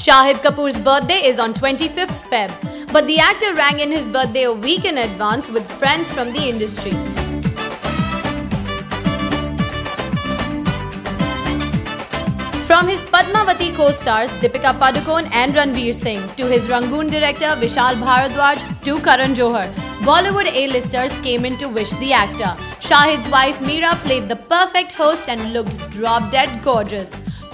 Shahid Kapoor's birthday is on 25th Feb, but the actor rang in his birthday a week in advance with friends from the industry. From his Padmavati co-stars Deepika Padukone and Ranveer Singh to his Rangoon director Vishal Bharadwaj to Karan Johar, Bollywood A-listers came in to wish the actor. Shahid's wife Meera played the perfect host and looked drop-dead gorgeous.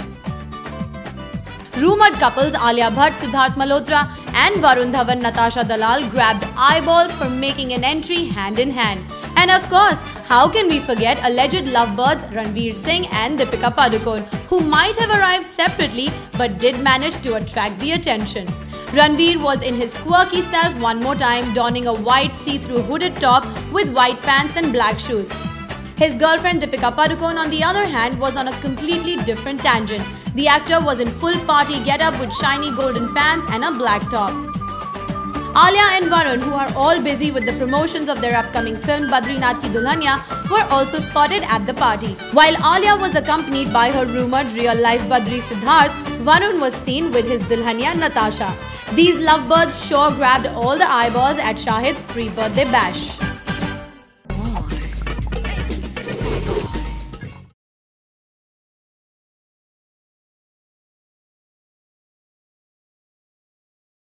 Rumoured couples Alia Bhatt, Siddharth Malhotra and Varun Dhawan, Natasha Dalal grabbed eyeballs for making an entry hand in hand. And of course, how can we forget alleged lovebirds Ranveer Singh and Deepika Padukone, who might have arrived separately but did manage to attract the attention. Ranveer was in his quirky self one more time, donning a white see-through hooded top with white pants and black shoes. His girlfriend Deepika Padukone, on the other hand, was on a completely different tangent. The actor was in full party get-up with shiny golden pants and a black top. Alia and Varun, who are all busy with the promotions of their upcoming film Badrinath Ki Dulhania, were also spotted at the party. While Alia was accompanied by her rumoured real-life Badri Siddharth, Varun was seen with his Dulhania Natasha. These lovebirds sure grabbed all the eyeballs at Shahid's pre-birthday bash.